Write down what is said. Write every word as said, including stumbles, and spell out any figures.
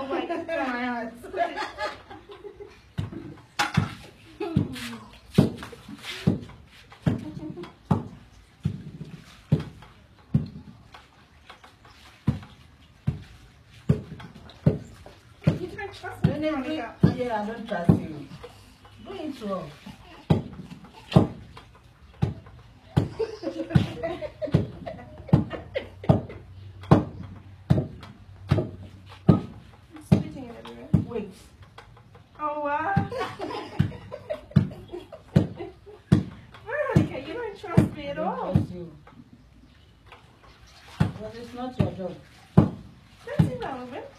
Oh my God. My heart. You don't trust me, Monica. Yeah, I don't trust you. Do it wrong. Spitting it everywhere. Wait. Oh wow. Veronica, you don't trust me I at don't all. trust you. Well, it's not your job. That's irrelevant.